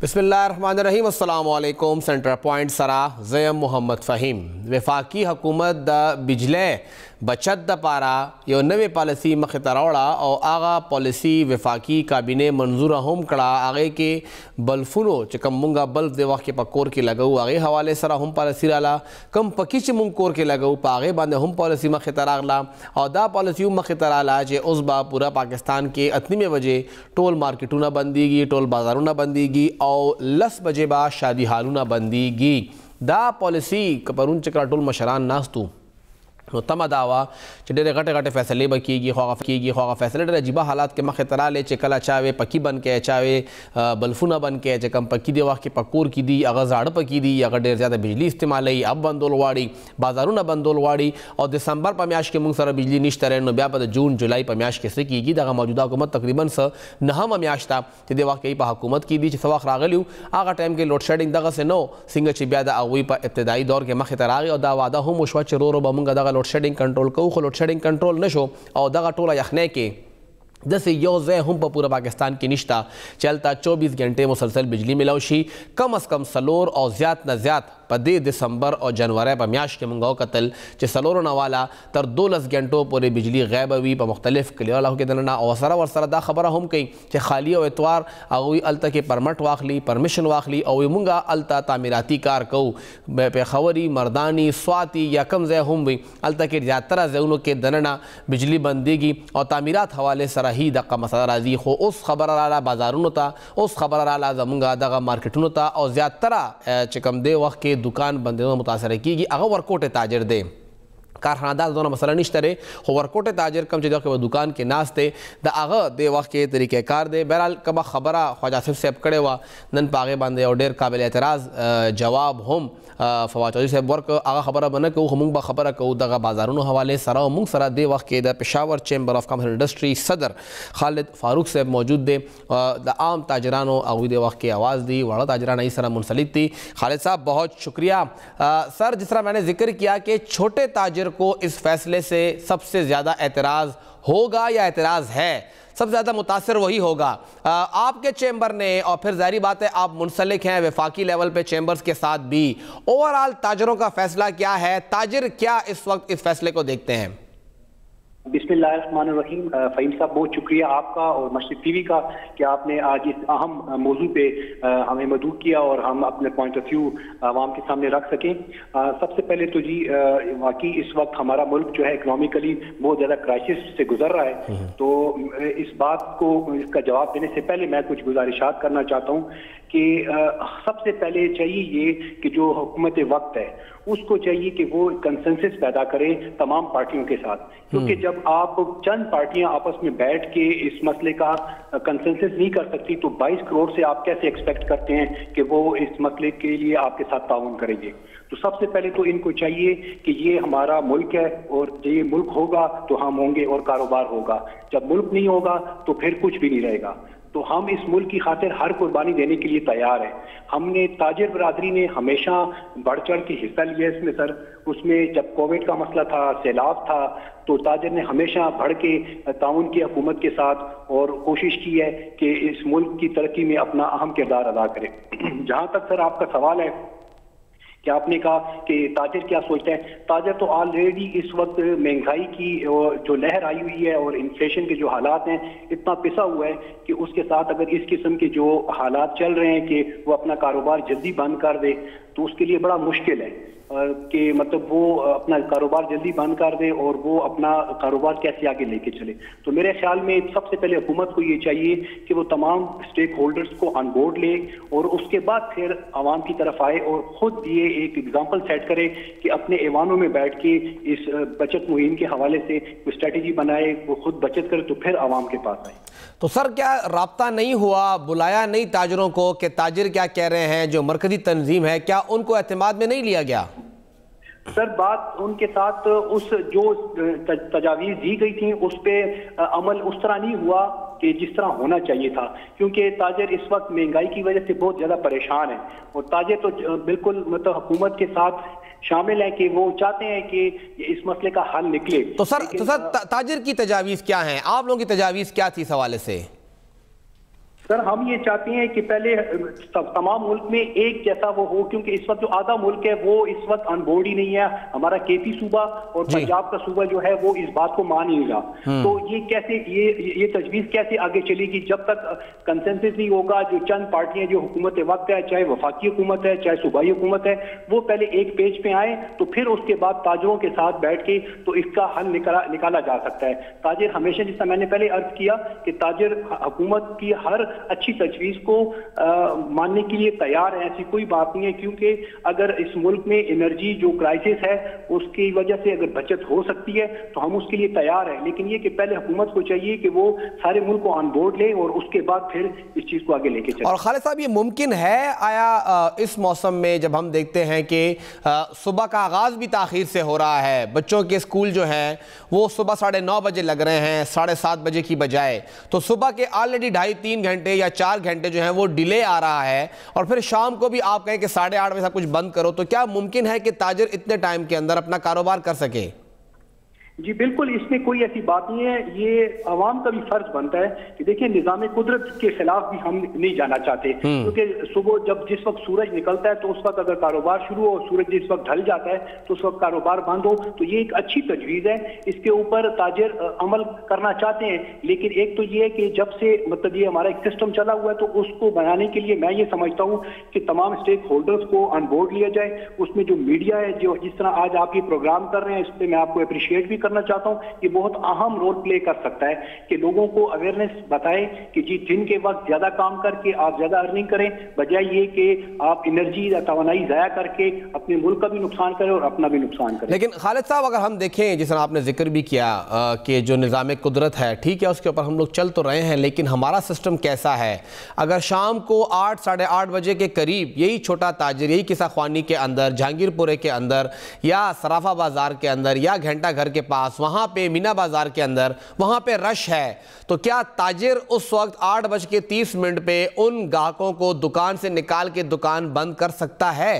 बिस्मिल्लाहिर्रहमानिर्रहीम। अस्सलाम वालेकुम। सेंटर पॉइंट सरा ज़ैम मोहम्मद फ़हीम। वफाकी हुकूमत द बिजली बचत द पारा यो नवे पॉलिसी मख तरावड़ा और आगा पॉलिसी वफाकी काबिने मंजूर हम कड़ा आगे के बल्फुनो चकम मुंगा बल्ब दे वक्त के पकोर के लगऊ आगे हवाले सरा हम पॉलिसी राला कम पकी च मुंग कोर के लगऊ पागे बांधे हम पॉलिसी मख तरागला और दा पॉलिसी मख तराला जे उस बा पूरा पाकिस्तान के अतनी में बजे टोल मार्केटों ना बंदीगी, टोल बाजारों ना बंदीगी और 10 बजे बाद शादी हालू ना बंदीगी। दा पॉलिसी कपरून चक्रा टोल मशरान नास्तू नो तमा दावा डेरे घटे घटे फैसले बकीगी ख्वा फैसले डेरे अजीबा हालात के मख तरा ले चकला चावे पकी बन के चावे बल्फुना बन के चकम पकी दे वाक़ के पकोर की दी अगर जाड़ पकी दी अगर डेर ज़्यादा बिजली इस्तेमाल ही अब बंदोल वाड़ी बाजारों न बंदोल वाड़ी और दिसंबर पम्याश के मुंग सर बिजली निश्तर नो ब्या पद जून जुलाई पम्याश के से की दगा मौजूदा हुकूमत तकरीबन स नहम म्याश था दे वाक़ पा हुकूमत की दी सवाख रागलू आगा टाइम के लोड शेडिंग दगा से नो सिंग चिब्यादा अगुई पर इब्तदाई दौर के मख तरागे और दा वादा हम मुशवा चरो रो बमुंगा दगा लोड शेडिंग कंट्रोल को लोड शेडिंग कंट्रोल नशो और दगा टोला यखने के जैसे योज़े हम पर पूरा पाकिस्तान की निश्ता चलता 24 घंटे मुसलसल बिजली मिलाउशी कम अज़ कम सलोर और ज़्याद न ज़्याद पदे दिसंबर और जनवरी पम्याश के मंगाओ कतल चे सलोर नवाला तर 2 घंटों पूरे बिजली गैब हुई पर मुख्तलिफ क्लियर के दना और सरा वरसरा दा खबर हम कई चे खाली और एतवार अगुई अलता के परमट वाखली परमिशन वाखली और मुंगा अलता तामीराती कार कऊ पेखवरी मर्दानी स्वाति या कम जय हम हुई अलता के ज़्यादा जैनों के दना बिजली बंदीगी और तामीरात हवाले सरा ही दक्का मसला राजी हो उस खबर आला बाजारों था उस खबर आला जमुंगा दगा मार्केटों था और ज़्यादा चिकम दे वक्त के दुकान बंदे मुतासर की अगर वर्कआउट ताजर दे कारखानादार दोनों मसला निश्तरे हो वर्कआउट ताजर कम चीज़ों के वो दुकान के नास्ते द आग दे वक्त के तरीके कार दे बहरहाल कबा खबरा ख्वाजा सिर्फ से अबकड़े हुआ नन पागे बांधे और डेर काबिल एतराज़ जवाब हम फवाद चौधरी साहब वर्क आगा खबर बना को हम बा खबर को दगा बाजारों हवाले सरा मुंग सरा दे वक्त के द Peshawar chamber of commerce industry सदर खालिद फारूक साहब मौजूद दे द आम ताजरानों अगुई दे वक्त की आवाज़ दी वड़ा ताजराना इस तरह मुंसलिक थी। खालिद साहब बहुत शुक्रिया। सर जिस तरह मैंने जिक्र किया कि छोटे ताजर को इस फैसले से सबसे ज़्यादा एतराज़ होगा या एतराज़ है, सबसे ज़्यादा मुतासर वही होगा। आपके चैम्बर ने और फिर जारी बात है आप मुंसलिक हैं वफाकी लेवल पे चैम्बर्स के साथ भी, ओवरऑल ताजरों का फैसला क्या है, ताजर क्या इस वक्त इस फैसले को देखते हैं? बिस्मिल्लाहिर्रहमानिर्रहीम। फ़हीम साहब बहुत शुक्रिया आपका और मशरिक टीवी का कि आपने आज इस अहम मौजू पे हमें मदऊ किया और हम अपने पॉइंट ऑफ व्यू आवाम के सामने रख सकें। सबसे पहले तो जी वाकई इस वक्त हमारा मुल्क जो है इकोनॉमिकली बहुत ज़्यादा क्राइसिस से गुजर रहा है, तो इस बात को इसका जवाब देने से पहले मैं कुछ गुजारिशात करना चाहता हूँ कि सबसे पहले चाहिए ये कि जो हुकूमत वक्त है उसको चाहिए कि वो कंसेंसस पैदा करे तमाम पार्टियों के साथ, क्योंकि जब आप चंद पार्टियां आपस में बैठ के इस मसले का कंसेंसस नहीं कर सकती तो 22 करोड़ से आप कैसे एक्सपेक्ट करते हैं कि वो इस मसले के लिए आपके साथ ताउन करेंगे। तो सबसे पहले तो इनको चाहिए कि ये हमारा मुल्क है और ये मुल्क होगा तो हम होंगे और कारोबार होगा, जब मुल्क नहीं होगा तो फिर कुछ भी नहीं रहेगा। तो हम इस मुल्क की खातिर हर कुर्बानी देने के लिए तैयार हैं। हमने ताजिर बरादरी ने हमेशा बढ़ चढ़ के हिस्सा लिया इसमें सर। उसमें जब कोविड का मसला था, सैलाब था, तो ताजिर ने हमेशा बढ़ के ताउन की हुकूमत के साथ और कोशिश की है कि इस मुल्क की तरक्की में अपना अहम किरदार अदा करे। जहाँ तक सर आपका सवाल है कि आपने कहा कि ताजिर क्या सोचता है, ताजिर तो ऑलरेडी इस वक्त महंगाई की जो लहर आई हुई है और इन्फ्लेशन के जो हालात हैं इतना पिसा हुआ है कि उसके साथ अगर इस किस्म के जो हालात चल रहे हैं कि वो अपना कारोबार जल्दी बंद कर दे तो उसके लिए बड़ा मुश्किल है कि मतलब वो अपना कारोबार जल्दी बंद कर दे और वो अपना कारोबार कैसे आगे लेके चले। तो मेरे ख्याल में सबसे पहले हुकूमत को ये चाहिए कि वो तमाम स्टेक होल्डर्स को ऑन बोर्ड ले और उसके बाद फिर आवाम की तरफ आए और खुद ये एक एग्जाम्पल सेट करे कि अपने ऐवानों में बैठ के इस बचत मुहिम के हवाले से कोई स्ट्रेटेजी बनाए, वो खुद बचत करे तो फिर आवाम के पास आए। तो सर क्या राब्ता नहीं हुआ, बुलाया नहीं ताजरों को कि ताजिर क्या कह रहे हैं, जो मरकजी तंजीम है क्या उनको एतमाद में नहीं लिया गया? सर बात उनके साथ उस जो तजावीज़ दी गई थी उस पर अमल उस तरह नहीं हुआ कि जिस तरह होना चाहिए था, क्योंकि ताजिर इस वक्त महंगाई की वजह से बहुत ज़्यादा परेशान है और ताजिर तो बिल्कुल मतलब हुकूमत के साथ शामिल है कि वो चाहते हैं कि इस मसले का हल निकले। तो सर ताजिर की तजावीज़ क्या हैं, आप लोगों की तजावीज़ क्या थी इस हवाले से? सर हम ये चाहते हैं कि पहले तमाम मुल्क में एक जैसा वो हो, क्योंकि इस वक्त जो आधा मुल्क है वो इस वक्त ऑनबोर्ड ही नहीं है। हमारा केपी सूबा और पंजाब का सूबा जो है वो इस बात को मान ही नहीं रहा। तो ये कैसे ये तजवीज़ कैसे आगे चलेगी जब तक कंसेंसस नहीं होगा। जो चंद पार्टियां जो हुकूमत वक्त है, चाहे वफाकी हुकूमत है चाहे सूबाई हुकूमत है, वो पहले एक पेज पे आए तो फिर उसके बाद ताजरों के साथ बैठ के तो इसका हल निकाला जा सकता है। ताजिर हमेशा, जैसा मैंने पहले अर्ज किया कि ताजिर हुकूमत की हर अच्छी तजवीज को मानने के लिए तैयार है, ऐसी कोई बात नहीं है। क्योंकि अगर इस मुल्क में एनर्जी जो क्राइसिस है उसकी वजह से अगर बचत हो सकती है तो हम उसके लिए तैयार हैं, लेकिन ये कि पहले हुकूमत को चाहिए कि वो सारे मुल्क को ऑन बोर्ड ले और उसके बाद फिर इस चीज को आगे लेके चले। और खालिद साहब, ये मुमकिन है आया इस मौसम में जब हम देखते हैं कि सुबह का आगाज भी ताखीर से हो रहा है, बच्चों के स्कूल जो हैं वो सुबह 9:30 बजे लग रहे हैं 7:30 बजे की बजाय, तो सुबह के ऑलरेडी 2.5-3 घंटे या 4 घंटे जो है वो डिले आ रहा है, और फिर शाम को भी आप कहें कि 8:30 बजे सब कुछ बंद करो, तो क्या मुमकिन है कि ताजिर इतने टाइम के अंदर अपना कारोबार कर सके? जी बिल्कुल, इसमें कोई ऐसी बात नहीं है। ये आवाम का भी फर्ज बनता है कि देखिए निज़ाम कुदरत के खिलाफ भी हम नहीं जाना चाहते, क्योंकि सुबह जब जिस वक्त सूरज निकलता है तो उस वक्त अगर कारोबार शुरू हो और सूरज जिस वक्त ढल जाता है तो उस वक्त कारोबार बंद हो, तो ये एक अच्छी तजवीज़ है। इसके ऊपर ताजिर अमल करना चाहते हैं, लेकिन एक तो ये है कि जब से मतलब ये हमारा एक सिस्टम चला हुआ है तो उसको बनाने के लिए मैं ये समझता हूँ कि तमाम स्टेक होल्डर्स को ऑन बोर्ड लिया जाए। उसमें जो मीडिया है, जो जिस तरह आज आप ये प्रोग्राम कर रहे हैं, इस पर मैं आपको अप्रिशिएट भी करना चाहता हूं। ये बहुत अहम रोल प्ले कर सकता है कि लोगों को अवेयरनेस बताए कि जी दिन के वक्त ज्यादा काम करके आप ज्यादा अर्निंग करें, बजाय ये कि आप एनर्जी या तवानाई जाया करके अपने मुल्क का भी नुकसान करें और अपना भी नुकसान करें। लेकिन खालिद साहब, अगर हम देखें, जिस तरह आपने जिक्र भी किया कि जो निज़ाम कुदरत है, ठीक है, उसके ऊपर हम लोग चल तो रहे हैं, लेकिन हमारा सिस्टम कैसा है? अगर शाम को 8 साढ़े 8 बजे के करीब यही छोटा ताजिर, यही किस्सा ख्वानी के अंदर, जहांगीरपुरे के अंदर या सराफा बाजार के अंदर या घंटा घर के पास, वहां पे मीना बाजार के अंदर वहां पे रश है, तो क्या ताजिर उस वक्त 8:30 पे उन ग्राहकों को दुकान से निकाल के दुकान बंद कर सकता है?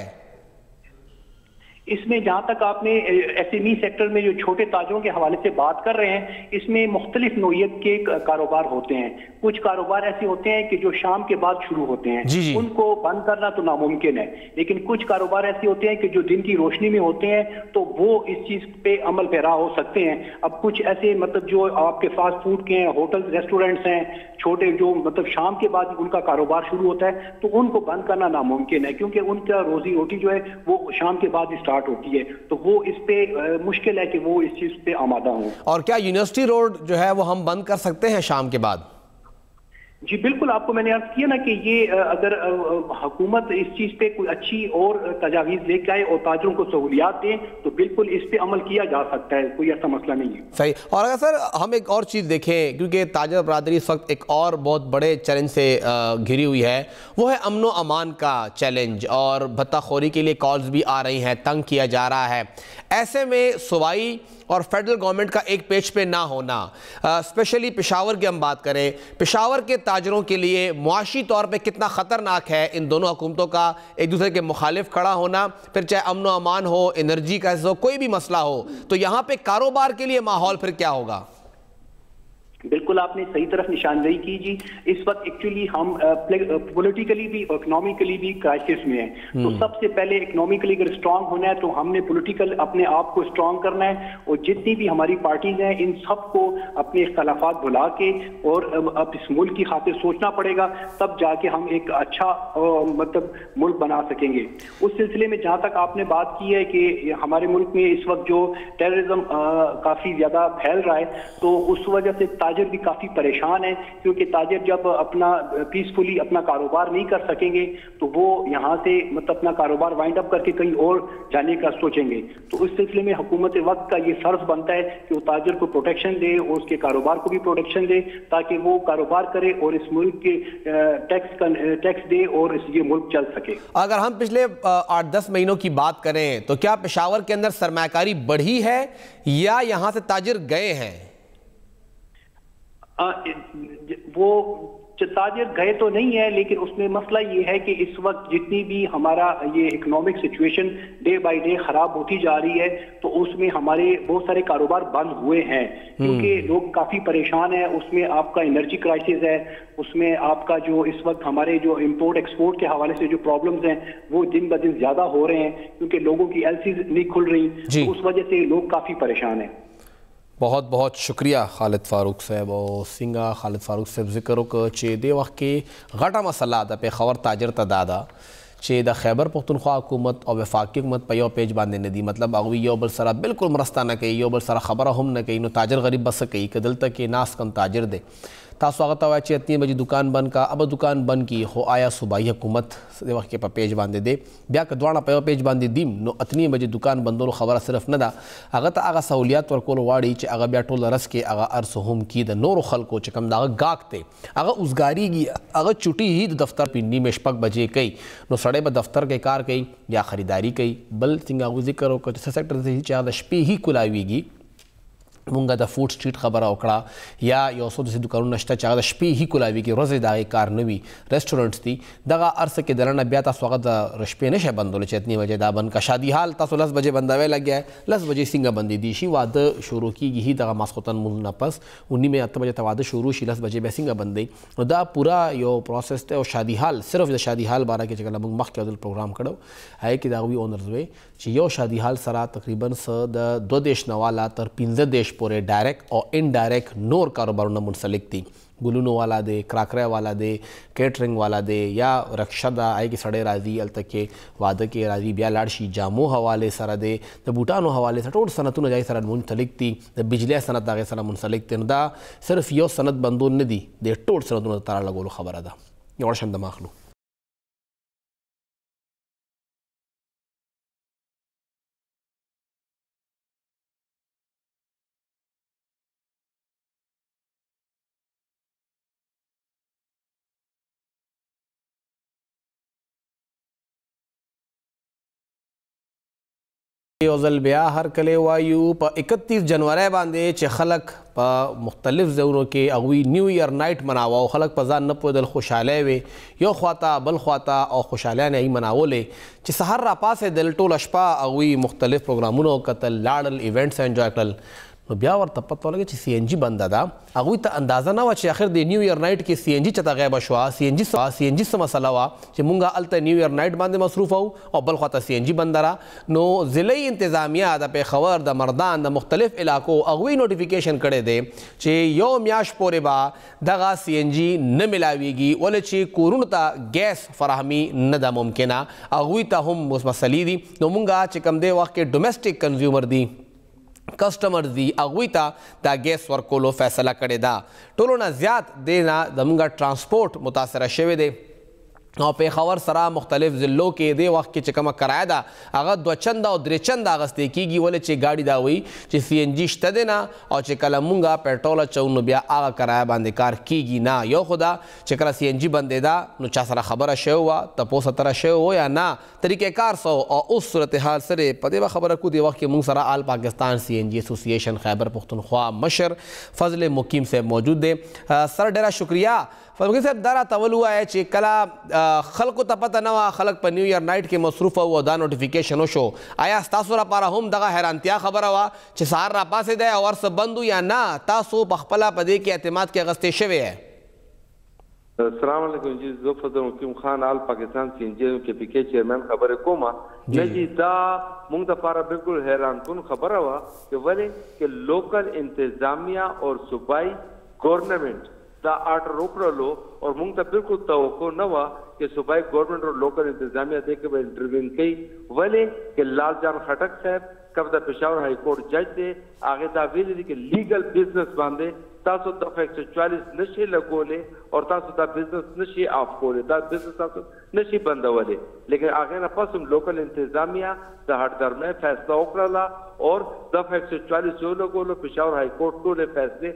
इसमें जहां तक आपने एसएमई सेक्टर में जो छोटे ताजरों के हवाले से बात कर रहे हैं, इसमें मुख्तलिफ नौइयत के कारोबार होते हैं। कुछ कारोबार ऐसे होते हैं कि जो शाम के बाद शुरू होते हैं, उनको बंद करना तो नामुमकिन है, लेकिन कुछ कारोबार ऐसे होते हैं कि जो दिन की रोशनी में होते हैं तो वो इस चीज पे अमल पैरा हो सकते हैं। अब कुछ ऐसे मतलब जो आपके फास्ट फूड के हैं, होटल रेस्टोरेंट्स हैं छोटे, जो मतलब शाम के बाद उनका कारोबार शुरू होता है, तो उनको बंद करना नामुमकिन है, क्योंकि उनका रोजी रोटी जो है वो शाम के बाद स्टार्ट होती है। तो वो इस पे मुश्किल है कि वो इस चीज पे आमादा हों। और क्या यूनिवर्सिटी रोड जो है वो हम बंद कर सकते हैं शाम के बाद? जी बिल्कुल, आपको मैंने अर्ज किया ना कि ये अगर हुकूमत इस चीज पे कोई अच्छी और तजावीज लेके आए और ताजरों को सहूलियात दें तो बिल्कुल इस पे अमल किया जा सकता है, कोई ऐसा मसला नहीं है। सही। और अगर सर हम एक और चीज़ देखें, क्योंकि ताजर बरादरी इस वक्त एक और बहुत बड़े चैलेंज से घिरी हुई है, वो है अमन व अमान का चैलेंज, और भत्ताखोरी के लिए कॉल्स भी आ रही हैं, तंग किया जा रहा है। ऐसे में सूबाई और फेडरल गवर्नमेंट का एक पेज पे ना होना, स्पेशली पेशावर की हम बात करें, पेशावर के ताजरों के लिए मुआशी तौर पे कितना ख़तरनाक है इन दोनों हुकूमतों का एक दूसरे के मुखालिफ खड़ा होना, फिर चाहे अमन व अमान हो, एनर्जी का हो, कोई भी मसला हो, तो यहाँ पे कारोबार के लिए माहौल फिर क्या होगा? बिल्कुल आपने सही तरफ निशानदेही की जी। इस वक्त एक्चुअली हम पॉलिटिकली भी इकोनॉमिकली भी क्राइसिस में हैं। तो सबसे पहले इकोनॉमिकली अगर स्ट्रांग होना है तो हमने पॉलिटिकल अपने आप को स्ट्रांग करना है, और जितनी भी हमारी पार्टीज हैं इन सबको अपने इख्तलाफात भुला के और अब इस मुल्क की खातिर सोचना पड़ेगा, तब जाके हम एक अच्छा मतलब मुल्क बना सकेंगे। उस सिलसिले में जहाँ तक आपने बात की है कि हमारे मुल्क में इस वक्त जो टेररिज्म काफी ज्यादा फैल रहा है, तो उस वजह से ताजिर भी काफी परेशान है, क्योंकि ताजिर जब अपना पीसफुली अपना कारोबार नहीं कर सकेंगे तो वो यहाँ से मतलब अपना कारोबार वाइंड अप करके कहीं और जाने का सोचेंगे। तो उस सिलसिले में हुकूमत वक्त का ये फर्ज बनता है कि वो ताजिर को प्रोटेक्शन दे और उसके कारोबार को भी प्रोटेक्शन दे, ताकि वो कारोबार करे और इस मुल्क के टैक्स दे और ये मुल्क चल सके। अगर हम पिछले 8-10 महीनों की बात करें तो क्या पेशावर के अंदर सरमायाकारी बढ़ी है या यहाँ से ताजिर गए हैं? वो ताजिर गए तो नहीं है, लेकिन उसमें मसला ये है कि इस वक्त जितनी भी हमारा ये economic situation day by day खराब होती जा रही है, तो उसमें हमारे बहुत सारे कारोबार बंद हुए हैं क्योंकि लोग काफी परेशान हैं। उसमें आपका एनर्जी क्राइसिस है, उसमें आपका जो इस वक्त हमारे जो इंपोर्ट एक्सपोर्ट के हवाले से जो प्रॉब्लम्स हैं वो दिन ब दिन ज्यादा हो रहे हैं क्योंकि लोगों की एलसीज नहीं खुल रही, तो उस वजह से लोग काफी परेशान हैं। बहुत बहुत शुक्रिया खालिद फारूक साहब और सिंगा खालिद फारूक साहब जिक्र चे दे वक्त के घटा मसला द पेशावर ताजर तदादा चे द खैबर पख्तूनख्वा हुकूमत और वफाकी हुकूमत पे यो पेज बांधे न दी, मतलब अगवी यो बल सरा बिल्कुल मरस्ता न कही, यो बल सरा खबर हम न कही, नो ताजर गरीब बस कही कि दिल तक के नास कम ताजर दे तासु स्वागत हुआ चे 3 बजे दुकान बंद का, अब दुकान बंद की हो आया सूबाई हुकूमत वक्त के पेज बांधे दे ब्या कदवाना पे पेज बांधे दीम नो 3 बजे दुकान बंदो खबर सिर्फ न दा अगर तो आगा सहूलियात वर्कोल वाड़ी चे अगर ब्या टोल रस के अगर अर्स हम की द नोर खल को चकम दाग गाकते अगर उसगारी की अगर छुट्टी ही दफ्तर पिंडी में शपक बजे कई नो सड़े ब दफ्तर के कार कई या खरीदारी कई बल सिंगा जिक्र हो सेक्टर से चाह शपी ही कुलावीगी मुंगा द फूड स्ट्रीट खबर ओकड़ा या योसो से दुकान नश्ता चाह शपी ही कुलावी की रोज़े दागे कार नवी रेस्टोरेंट्स थी दगा अर्स के दरना ब्याता स्वागत रशपे नशे बंदोले चेतनी बजे दा बंद का शादी हाल तासो 10 बजे बंदावे लग गया है 10 बजे सिंगा बंदी दी वाद शुरू की ही दगा मास्कोतन मुल नपस उन्हीं में 8 बजे तवाद शुरू 10 बजे बेसिंगा बंदी दा पूरा यो प्रोसेस थे और शादी हाल सिर्फ शादी हाल 12 के जगह मख के प्रोग्राम करो है कि दावी ओनर्स वे यो शादी हाल सरा तकरीबन स द 2 देश नवाला तर 15 देश पूरे डायरेक्ट और इनडायरेक्ट नोर कारोबारों न मुंसलिक थी गुलूनो वाला दे क्राकरा वाला दे कैटरिंग वाला दे या रक्षदा आए कि सड़े राजी अल तक के वादे के राजी ब्या लाड़शी जामो हवाले सरा दे द बूटानो हवाले से टोट सनतु न जाए सरा मुंसलिक थी द बिजली सनत आगे सरा मुंसलिक थी दा सिर्फ यो सनत बंदो न दी दे टोट सनतु न तारा लगोलो खबर अदा और शम दमाखलू ओज़ल ब्या हर कले वायु प 31 जनवरी बांधे चे खलक प मुख्तलिफ ज़ोनों के अगवी न्यू ईयर नाइट मनावा खलक पजान न पोदल खुशाले वे यो ख्वाता बल ख्वाता और खुशाले ने मनावो ले चे सहर रापा से दिल टोल अशपा अगवी मुख्तलिफ प्रोग्रामों कतल लाडल इवेंट्स एंजॉय कल ब्या और तपत लगे CNG बंद दा अगुई त अंदाज़ा ना वे आखिर दे न्यू ईयर नाइट के CNG चता गैब शुआ CNG से मसला हुआ कि मुंगा अल त न्यू ईयर नाइट बांधे मसरूफ हो और बल ख्वाता CNG बंद रहा नो ज़िले इंतज़ामिया द पे खबर द मर्दान द मुख्तलिफ इलाकों अगुई नोटिफिकेशन करे दे चे यो म्याश पोरे बा दगा CNG न मिलावीगी वले चे कोरुनता गैस फराहमी न दा मुमकिना अगुई त हम मसली दी नो मुंगा चे कम दे वक्त के डोमेस्टिक कंज्यूमर दी कस्टमर दी अगुईता दा गैस वर्कोलो फैसला करे दा टोलो ना ज़्याद देना दमगा ट्रांसपोर्ट मुतासर शेवे दे और पेखावर सरा मुख्तलिफ ज़िलों के दे वक्त के चकमा करायदा अगर 2 चंदा और 3 चंदा अगस्ते की वले चे गाड़ी दा हुई चे CNG देना और चे कलमुंगा पेट्रोल चौन ब्या आगा कराया बांधे कार की ना यो खुदा चकरा CNG बंदे दा नो चा सरा खबर शे हुआ तपो सतरा शे हो या ना तरीक़ेकार सो और उस सूरत हाल सरे पदे व खबर को दे वक्त के मुंग सरा all Pakistan CNG association Khyber Pakhtunkhwa मशर फजल मुकीम से मौजूद है सर डेरा शुक्रिया फजल साहब दारा तवल हुआ है चे कला खल्क तपता नवा खलक पर न्यू ईयर नाइट के मसरूफ़ हुआ दा नोटिफिकेशन हो शो आया तासुरा पारा हम दगा हैरानतिया खबर हुआ चे सार रापा से दे और सब बंदू या ना तासु पखपला पदे के एतमाद के अगस्ते शवे है। अस्सलाम वालेकुम जी जो फजल मुकीम खान आल पाकिस्तान CNG के पीके चेयरमैन खबर कोमा जी दा मुंग दा पारा बिल्कुल हैरान कुन खबर हुआ कि वले के लोकल इंतजामिया और सूबाई गवर्नमेंट दा आर्डर रोक लो और मुंग दा बिल्कुल तवक्को न हुआ कि सूबाई गवर्नमेंट और लोकल इंतजामिया देखे हुए इंटरवीन कई वले के लालजान खटक साहब कब दा पेशावर हाई कोर्ट जज दे आगे दा वेली के लीगल बिजनेस बांधे तासो दफा 144 नशे लगोले और तासो दा बिजनेस नशे ऑफ कोले दा बिजनेस तासो नशे बंद वाले लेकिन आगे ना पास हम लोकल इंतजामिया दा हटदर में फैसला ओकरला और दफा 144 जो लगोलो पेशावर हाई कोर्ट टोले फैसले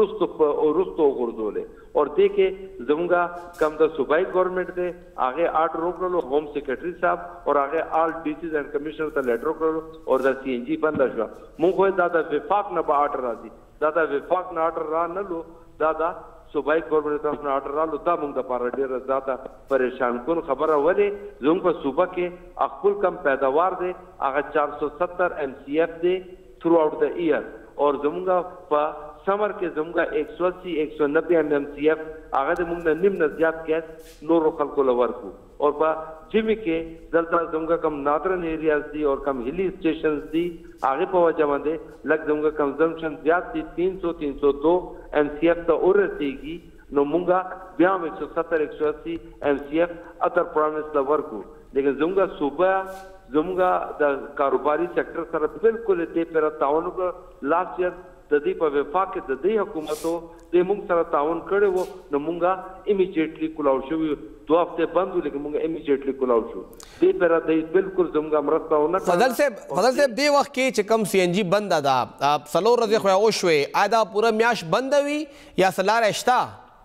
रुस्तो गुर्दोले और देखे जमुगा कम दा सूबाई गवर्नमेंट दे आगे आर्डर रोक लो होम सेक्रेटरी साहब और आगे ऑल डीसीज एंड कमिश्नर दा लेटर रोक लो और दा CNG बंद हुआ मुंह दादा विफाक न बा आर्डर राजी दादा विफाक न आर्डर रा न लो दादा صوبایي ګورنمنټ طرف نه آرډر رالو دا موږ دپاره ډېره زیاته پریشان کن خبره ولې زموږ په صوبه کې خپل کم پیداوار دی هغه 470 MCF دی throughout the year और زموږ په समर کې زموږ 180 190 MCF هغه د موږ نیم نه زیات ګیس نورو خلکو لورکو और په جمی کې دلته زموږ کم نادرن ایریاز دي اور کم هلی سټیشنز دي هغه په وجه باندې لږ زموږ کنزمپشن زیات دي 300 302 MCF ته ورسیږي نو موږ بیا 170 180 MCF اتر پرامس لورکو لیکن زموږ صوبه زموږ د کاروباري سېکټر سره بالکل دې پر تعاون وکړ لاست ایئر د دې په وفاق کې د دې حکومتو د موږ سره تعاون کړی وو نو موږ امیډیټلی کولاو شو 2 هفته بند لیکن موږ امیډیټلی کولاو شو دې پر د بالکل زموږ مرسته ونه فضل صاحب دې وخت کې چې کم CNG بند ده سلور ورځې خو او شوې ادا پوره میاش بند وي یا سلار اشتا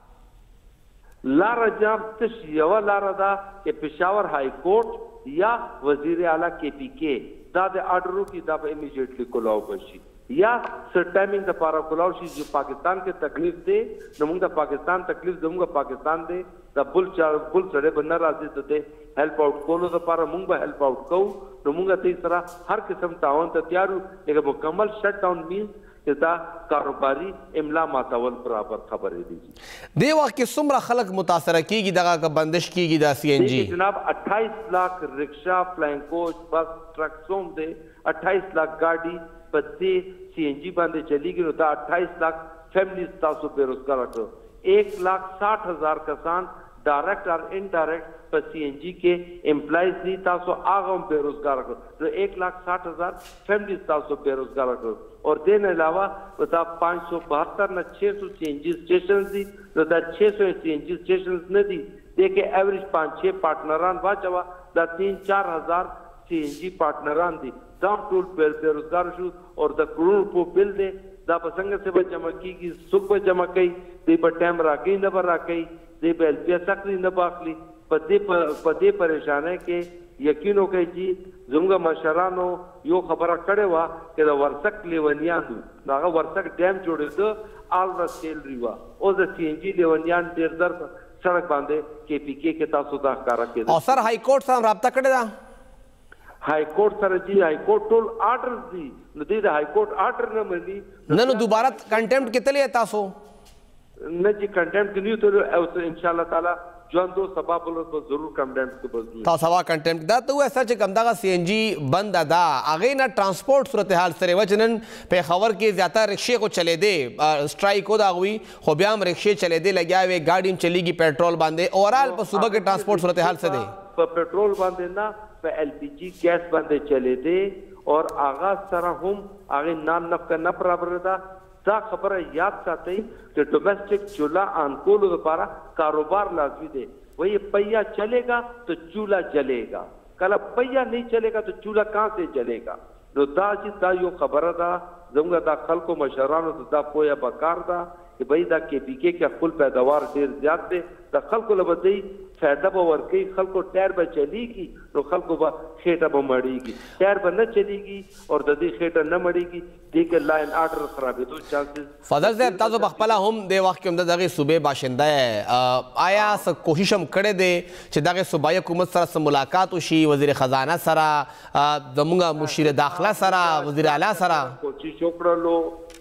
لار جام تش یو لار ده چې پېښور های کورټ یا وزیر اعلی KPK دا د آرډرو کې دا به امیډیټلی کولاو بشي یا سر ټایمینګ د پارا کولاو شي چې پاکستان کې تکلیف دی نو موږ د پاکستان تکلیف زموږ پاکستان دی د بل سره به نه راځي ته هیلپ آؤٹ کولو د پارا موږ به هیلپ آؤٹ کوو نو موږ ته سره هر قسم تعاون ته تیار یو لیکن مکمل شٹ ډاون مینز چې دا کاروباري املا ماتول برابر خبرې دي دی وخت کې څومره خلک متاثر کیږي دغه بندش کیږي د CNG جناب 28 lakh rickshaw flying coach bus truck सोम दे 28 लाख गाड़ी पत्ते CNG बांधे चलेगी तो 28 लाख फैमिलीज तासो बेरोजगार रखो 1,60,000 किसान डायरेक्ट और इनडायरेक्ट पर CNG के एम्प्लॉयज दी तासो आगम बेरोजगार रखो तो 1,60,000 फैमिलीज तासो बेरोजगार रखो और देने अलावा बता 572 न 600 CNG स्टेशन दी तो 600 CNG स्टेशन न दी देखे एवरेज 5-6 पार्टनरान बाचवा 3-4 हजार CNG पार्टनरान दी दाम टूल बेरोजगार शू और द करोड़ को बिल दे दा पसंग से बच जमा की सुख पर जमा कई दे पर टाइम राखी न पर राखी दे पर LPS सकरी न बाखली पदे परेशान है के यकीनो के जी जुंगा मशरानो यो खबर कड़े हुआ कि द वर्षक लेवनियान नागा वर्षक डैम जोड़े तो आल द सेल रिवा और द CNG लेवनियान देर दर सड़क बांधे KPK के तासुदा कारक के और सर हाई कोर्ट से राब्ता करे दा high court sir ji high court टोल आर्डर दी नदी हाई कोर्ट आर्डर न मनी न दोबारा कंटेम्प्ट कितले तासो न जी कंटेम्प्ट नहीं तो इंशाल्लाह ताला जौन दो सबब तो जरूर कंटेम्प्ट के बस ता सवा कंटेम्प्ट दा तो ऐसा च कम दा CNG बंद दा आगे ना ट्रांसपोर्ट सूरत हाल सरे वजनन पे खबर के ज्यादा रिक्शे को चले दे स्ट्राइक हो दा हुई होब्याम रिक्शे चले दे लग्या वे गाड़ी में चलेगी पेट्रोल बांधे ओवरऑल पर सुबह के ट्रांसपोर्ट सूरत हाल से दे पेट्रोल बांधे ना पे LPG गैस बांधे चले दे और आगाज सारा हम आगे नान नफ का न बराबर था दा खबर याद साथी कि डोमेस्टिक चूल्हा अनुकूल द्वारा कारोबार लाजमी दे वही पहिया चलेगा तो चूल्हा जलेगा कल पहिया नहीं चलेगा तो चूल्हा कहाँ से जलेगा तो दा जी दा यो खबर था जमगा दा खल को मशरानो तो दा पोया बकार था कि भाई दा KPK के फुल पैदावार ढेर ज्यादा थे दा खल को लबदई फायदा बवर कई खल को टायर पर चलेगी तो खल को खेटा पर मरेगी टायर पर न चलेगी और ददी खेटा न मरेगी देख लाइन आर्डर खराब है तो चांसेस फजल साहब ताजो बखपला हम दे वक्त के अंदर दगे सूबे बाशिंदा है आया स कोशिश हम करे दे कि दगे सूबाई हुकूमत सरा से मुलाकात उशी वजीर खजाना सरा दमुंगा मुशीर दाखिला सरा वजीर आला सरा कोशिश ओकड़ा लो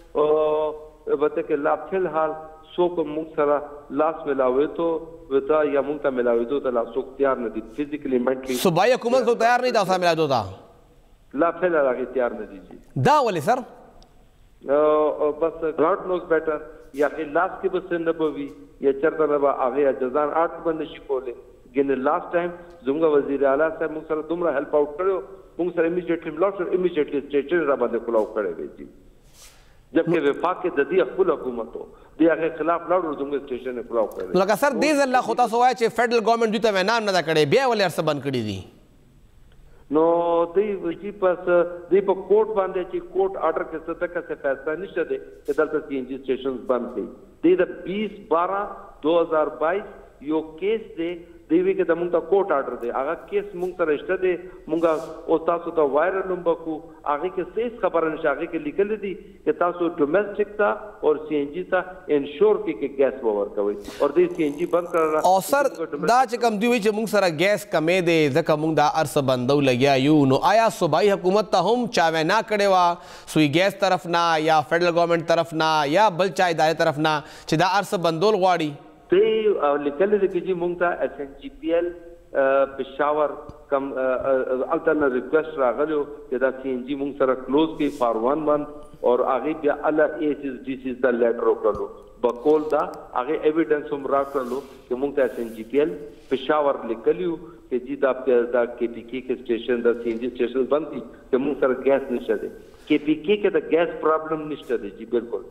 बते के ला फिलहाल सो को मुख सरा लास मिलावे तो वता या मुंग ता मिलावे तो ला सो तैयार नहीं फिजिकली मेंटली सूबाई हुकूमत को तैयार नहीं था मिला दो था ला फिलहाल आगे तैयार नहीं जी दा वाले सर बस गॉड नोस बेटर या लास्ट के बस नबवी या चरता नबा आगे जजान 8 बंद शिकोले गिन लास्ट टाइम जुंगा वजीर आला साहब मुंग सरा तुमरा हेल्प आउट करो मुंग सरा इमीडिएटली लॉट इमीडिएटली स्टेशन रा बंद खुलाओ करे जी जबकि वफाक के ददी अकुल हुकूमत हो दिया के खिलाफ लड़ दूंगे स्टेशन ने खुलाओ करे लगा सर दे अल्लाह खुदा सोया चे फेडरल गवर्नमेंट जुता में नाम ना करे बे वाले अरसे बंद करी दी नो दी जी पास दी पर कोर्ट बांधे ची कोर्ट ऑर्डर के सतक से फैसला निश्चित है कि दल तक CNG स्टेशन बंद गई दी द 20/12/2022 यो केस दे دیوی کې د مونږ ته کوټ آرډر دی هغه کیس مونږ سره شته دی مونږ او تاسو ته وایرل هم بکو هغه کې څه خبره نشه هغه کې لیکل دي چې تاسو ډومېسټک تا او سی ان جی تا انشور کې ګیس باور کوي او د سی ان جی بند کړل او سر دا چې کم دی چې مونږ سره ګیس کمې دی ځکه مونږ دا ارس بندو لګیا یو نو آیا صوبایي حکومت ته هم چاوي نه کړي وا سوی ګیس طرف نه یا فدرل گورنمنت طرف نه یا بل چا ادارې طرف نه چې دا ارس بندول غواړي ته لیکل دي چې مونږ ته اس ان جی پی ایل پېښور کم الټرنیټ ریکویسټ راغلو چې دا سی ان جی مونږ سره کلوز کی فار 1 منث اور هغه بیا الله ایس اس ډي سی دا لیټر وکړو بقول دا هغه ایویډنس هم راکړلو چې مونږ ته اس ان جی پی ایل پېښور لیکلیو چې جی دا کې پی کې سټیشن دا سی ان جی سټیشن بند دي چې مونږ سره ګیس نشته دي کې پی کې د ګیس پرابلم نشته دي جی بالکل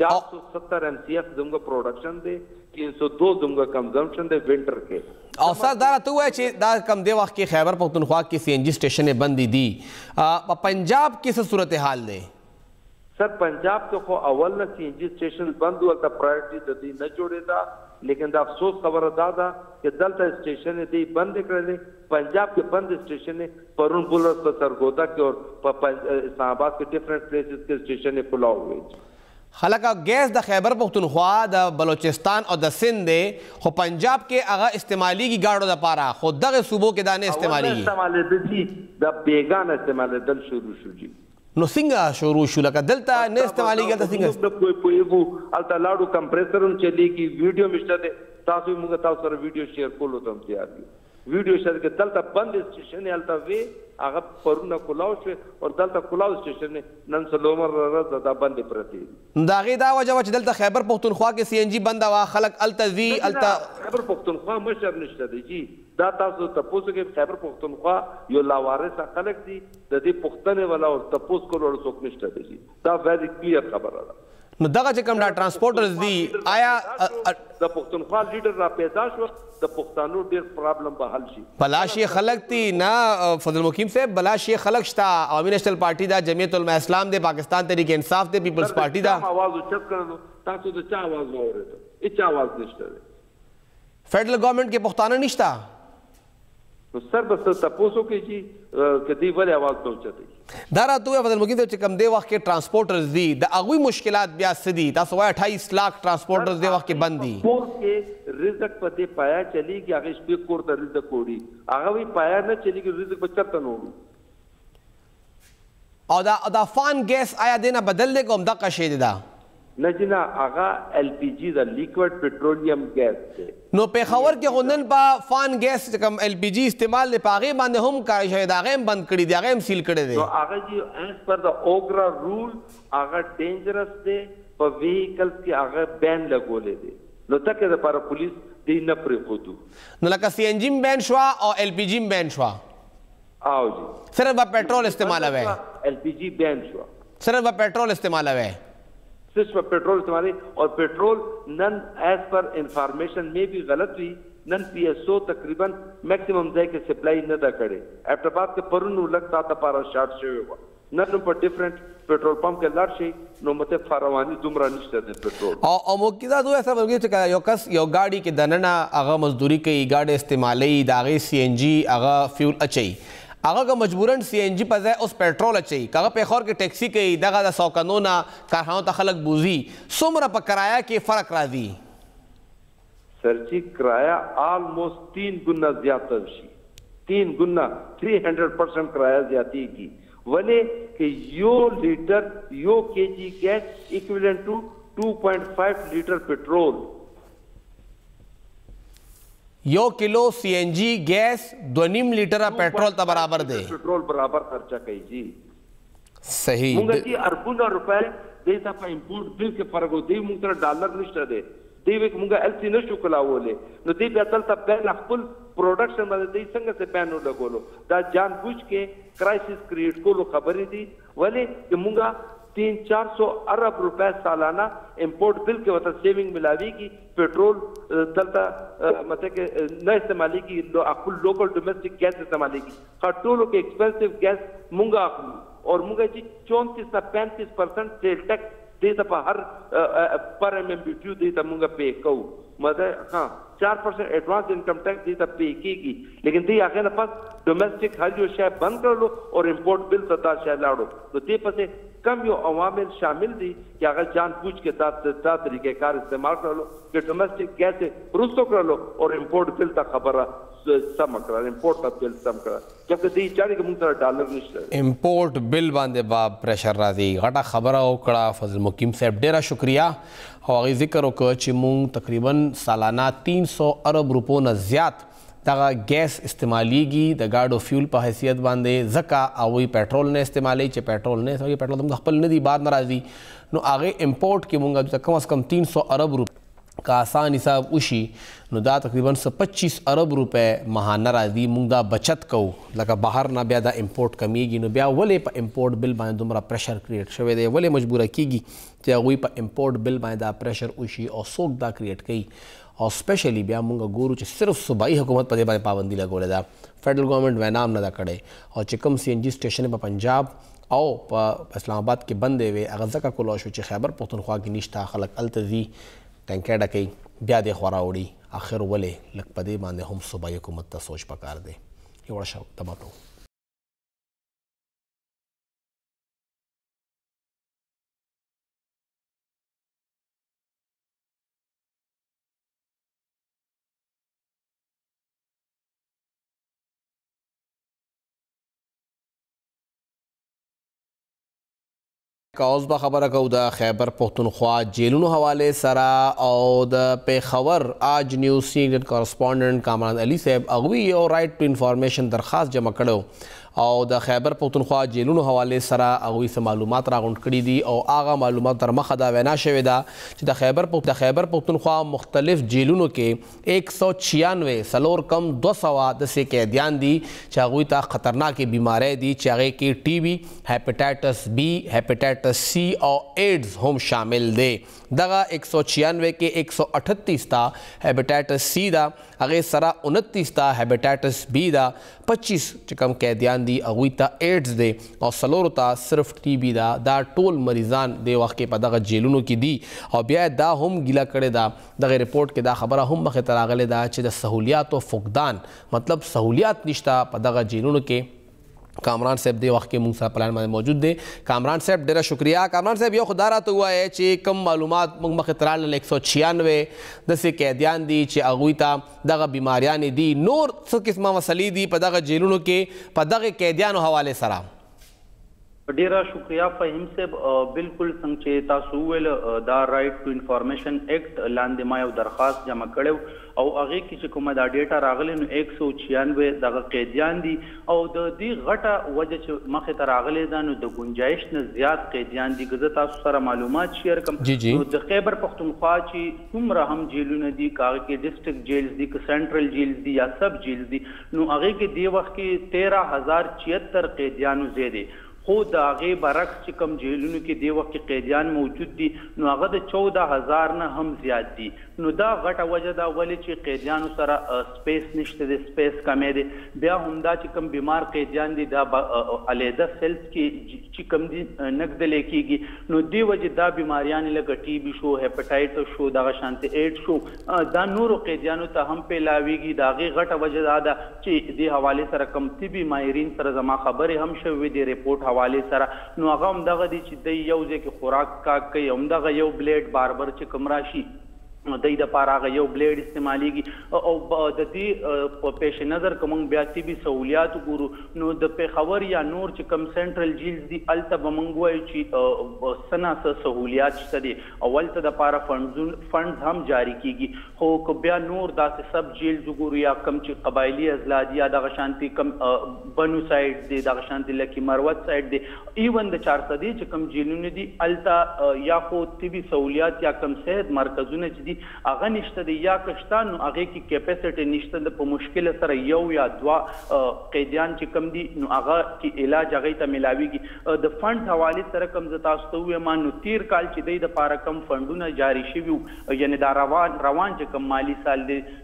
470 MCF زموږ پروډکشن دی 302 زموږ کنزمپشن دی وینټر کې او سر دا ته وای چې دا کم دی وخت کې خیبر پختونخوا کې سی ان جی سټیشن بند دي په پنجاب کې څه صورتحال دی سر پنجاب کې خو اول نه سی ان جی سټیشن بند او د پرایورټي د دې نه جوړېدا لیکن دا افسوس خبره دا ده چې دلته سټیشن دی بند کړل پنجاب کې بند سټیشن پرون بولر په سرګودا کې او په اسلام آباد کې ډیفرنٹ پلیسز کې سټیشن کھلا ہوئے خلک ګیس د خیبر پختونخوا د بلوچستان او د سند دی خو پنجاب کې هغه استعماليږي گاډو د پاره خو دغه صوبو کې دا نه استعماليږي استعمال دي د بیگانه استعمال دل شروع شو جی نو څنګه شروع شو لکه دلته نه استعماليږي دلته څنګه کوئی پویګو الته لاړو کمپریسرون چلیږي ویډیو مشته ده تاسو موږ تاسو سره ویډیو شیر کولو ته تیار دي ویډیو شیر کې دلته بند سټیشن الته وی هغه پرونه کولاو شو او دلته کولاو سټیشن نن سلومر زدا بند پرتی دا غي دا وجه چې دلته خیبر پختونخوا کې سی ان جی بند وا خلک الته وی الته خیبر پختونخوا مشر نشته دی جی دا تاسو تاسو کې خیبر پختونخوا یو لاوارث خلک دي د دې پختنه ولا او تاسو کول ور څوک نشته دی دا ویری کلیر خبره ده نو دغه چې کوم دا ترانسپورټرز دي آیا د پختونخوا لیډر را پیدا شو د پښتنو ډیر پرابلم به حل شي بلاشي خلک دي نه فضل مقیم صاحب بلاشي خلک شتا عوامي نیشنل پارټي دا جمعیت العلماء اسلام دی پاکستان تحریک انصاف دی پیپلز پارټي دا आवाज اوچت کړو تاسو د چا आवाज واورئ هیڅ आवाज نشته فدرل گورنمنت کې پښتانه نشتا نو سر بس تاسو کې چې کدی ولې आवाज پہنچته دا راته فضل مقیم صاحب چې کم دی وخت کې ترانسپورټرز دي د هغوی مشکلات بیا سدي تاسو وای 28 लाख ترانسپورټرز دی وخت کې بند دي کور کې رزق پته پایا چلی کې هغه شپې کور ته رزق کوړي هغه وی پایا نه چلی کې رزق بچته نو او دا فان ګیس آیا دینه بدل دی کوم دغه شی دی دا نه جنا هغه ال پی جی دا لیکوډ پټرولیم ګیس دی نو پیښور کې غونن په فان ګیس کم ال پی جی استعمال نه پاغي باندې هم کار شوی دا غیم بند کړی دی غیم سیل کړی دی نو هغه جی اس پر دا اوګرا رول هغه ډینجرس دی په ویهیکلز کې هغه بین لګولې دی نو تکه د پر پولیس دی نه پرې خودو نو لکه سی ان جی بین شو او ال پی جی بین شو او جی صرف پیټرول استعمال ہوئے ال پی جی بین شو صرف پیټرول استعمال ہوئے صرف پیٹرول استعمال اور پیٹرول نن ایز پر انفارمیشن میں بھی غلط ہوئی نن پی ایس او تقریباً میکسیمم ځای کې سپلای نه دا کړي افټرباد کې پرونو لګ ساته پارا شارټ شوی و نن په ډیفرنٹ پیټرول پمپ کې لاړ شي نو مته فاروانی دومره نشته د پیټرول او موکیدا دوه سره ورګي چې یو کس یو گاډي کې دننه هغه مزدوري کوي گاډي استعمالي داغه سی ان جی هغه فیول اچي هغه که مجبورن سی ان جی په ځای اوس پیټرول اچي هغه پیښور کې ټیکسي کوي دغه د 100 قانونا کارخانو ته خلک بوزي څومره په کرایه کې فرق راځي سرچی کرایه آلموست 3 گنا زیاته شي 3 گنا 300% کرایه زیاتی کی ولې کې یو لیټر یو کے جی ګیس ایکویولنٹ ټو 2.5 لیټر پیټرول یو کلو سی ان جی گیس 2.5 لیټر پیټرول ته برابر دی پیټرول برابر خرچه کوي جی صحیح موږ چې اربونه روپے دیتا په امپورټ بل کې فرق دی موږ سره ډالر نشته دی دی وک موږ ال سی نشو کلاولې نو دی بیا تل بین خپل پروډکشن باندې دی څنګه څه بین لګولو دا جان بوج کې کرایسس کریټ کولو خبرې دي ولې چې موږ 300-400 ارب روپے سالانہ امپورٹ بل کے وقت سیونگ ملاوی کی پیٹرول دلتا مطلب کہ نہ استعمالی کی اکل لوکل ڈومیسٹک گیس استعمالی کی خطولوں کے ایکسپینسیو گیس مونگا اکلو اور مونگا جی 34-35% سیل ٹیکس دیتا پا ہر پر ایم ایم بی ٹیو دیتا مونگا پے کو मतलब हाँ 4% एडवांस इनकम टैक्स दी तब पे की, लेकिन दी आगे ना पास डोमेस्टिक हर जो शय बंद कर लो और इम्पोर्ट बिल सदा शय लाड़ो, तो ते पसे कम यो अवामिल शामिल दी कि अगर जानबूझ के ता तरीके कार इस्तेमाल कर लो कि डोमेस्टिक गैस रुस्तो कर लो और इम्पोर्ट बिल तक खबर सम करा, इम्पोर्ट तक बिल सम करा, जबकि दी चारी के मुंतरा डॉलर निश्चित इम्पोर्ट बिल बांधे बाब प्रेशर राजी घटा खबर ओकड़ा फजल मुकीम साहब डेरा शुक्रिया और जिक्र वक कि मूंग तकरीबन सालाना 300 अरब रुपयों न ज़्यादा दगा गैस इस्तेमालीगी द गाड़ो फ्यूल पर हैसियत बांधे जका वही पेट्रोल ने इस्तेमाली चे पेट्रोल ने पेट्रोल तुम खपल ने दी बात नाराजी नो आगे इम्पोर्ट के मूंगा कम अज़ कम 300 अरब रुपये का आसान हिसाब उशी नो दा तकरीबन 25 अरब रुपए महाना राजी मुंगा बचत को लगा बाहर ना ब्या दा इम्पोर्ट कमीगी नो ब्या वले पर इम्पोर्ट बिल बाएँ दुमरा प्रेशर क्रिएट शवे दे वले मजबूर कीगी चाहे वही पर इम्पोर्ट बिल बाएँ दा प्रेशर उशी और सोख दा क्रिएट कई और स्पेशली ब्या मुंगा गोरू चे सिर्फ सूबाई हुकूमत पदे बाएँ पाबंदी लगोले दा फेडरल गवर्नमेंट वैनाम नदा कड़े और चिकम CNG स्टेशन पर पंजाब और इस्लामाबाद के बंदे वे अगज़ा का कुलौश चे खैबर पख्तूनख्वा की निश्ता खलक अलतजी टैंके डकई ब्या दे ख्वारा उड़ी आखिर वले लकपदे बांधे हम सूबाई हुकूमत सोच पकार दे ये बड़ा शौक दबातो काउज़ खबर को द खैबर पख्तूनख्वा जेलून हवाले सरा और द Peshawar Aaj news senior correspondent Kamran Ali साहब अगवी और राइट टू इंफॉर्मेशन दरख्वास्त जमा करो और द खैबर पख्तूनख्वा जेलून हवाले सरा अगवी से मालूमात रागुंड करी दी और आगा मालूमात दर मखदा वैना शवेदा द खैबर पख्तूनख्वा मुख्तलिफ जेलूनों के 196 सलोर कम 200 दसे कैदियान दी चागुई ता खतरनाक बीमारियाँ दी चागे की TB hepatitis B hepatitis C और एड्स हम शामिल दे दगा 196 के 138 ता हेपेटाइटिस C दा अगे सरा 29 ता हेपेटाइटिस B दा 25 चिकम कैदियान दी अगुईता एड्स दे और सलोरता सिर्फ TB दा टोल मरीजान दे वाक़े पर दगा जेलूनों की दी और ब्या दा हम गिला करे दा दगा रिपोर्ट के दा खबर हम मखे तरागले दा चे दा सहूलियात व फुकदान मतलब सहूलियात निश्ता पर दगा जेलूनों के कामरान साहब दे वक्त के मुंसा प्लान में मौजूद दे कामरान साहब डेरा शुक्रिया कामरान साहब यो खुदारा तो हुआ है चे कम मालूमात मखतराल 196 दसे कैदियान दी चे अगुईता दगा बीमारियाँ दी नूर किस्मा मसली दी पदगा जेलूनों के पदगा कैदियान हवाले सरा डेरा शुक्रिया फ़हीम साहब बिल्कुल संचेता सूवेल दा राइट टू इंफॉर्मेशन एक्ट लांदे मायो दरखास्त जमा करे और आगे किसी को दा डेटा रागले 196 दगा कैदियान दी और दी घटा वजह मखे तरागले दा द गुंजाइश न ज्यादा कैदियान दी गजता सारा मालूमात शेयर कम द खैबर पख्तूनख्वा ची तुमरा हम जेलून दी कागे के डिस्ट्रिक्ट जेल्स दी सेंट्रल जेल्स दी या सब जेल्स दी नु आगे के दी वक्त की 13076 कैदियान जेदे खुद आगे बरक्स चिकम जेलून के दे वक्त कैदियान मौजूद दी नो आगे 14,000 न हम ज्यादा दी नो दा घटा वजह दा वली ची कैदियान सरा स्पेस निश्ते दे स्पेस कमे दे ब्या हमदा चिकम बीमार कैदियान दी दा अलहदा सेल्स की चिकम दी नकद लेकीगी नो दी वजह दा बीमारियां लगा TB शो हेपेटाइटिस शो दा शांति एड्स शो दा नूर कैदियान ता हम पे लावीगी दागे घटा वजह दा ची दी हवाले सरा कम तिबी माहिरीन सरा जमा खबर हम शवे दे रिपोर्ट हवाले सरा नो आगा हमदा दी ची दई यौजे के खुराक का कई हमदा यौ ब्लेड बार बार ची कमराशी दई द पारा यौ ब्लेड इस्तेमाली की और दी पेश नज़र कमंग ब्याती भी सहूलियात गुरु नो द पे खबर या नूर चिकम सेंट्रल जेल्स दी अलता बमंगुए ची सना सहूलियात सदे अवल द पारा फंड्स हम जारी कीगी हो ब्या नूर दा से सब जेल्स गुरु या कम ची कबायली अजलादिया दा शांति कम बनू साइड दे दा शांति लकी मरवत साइड दे इवन द 4 सदी चिकम जेलून दी अलता या को तिबी सहूलियात या कम सेहत मरकजुन दी आगा निश्ते दी या कश्तान आगे की कैपेसिटी निश्ते द प मुश्किल सर यौ या द्वा कैदियान चिकम दी नु आगा की इलाज आगे ता मिलावीगी द फंड हवाले सर कम जतास्तो हुए मान तीर काल ची दई द पारा कम फंडुना जारी शिवु यानी दा रवान चिकम माली साल दे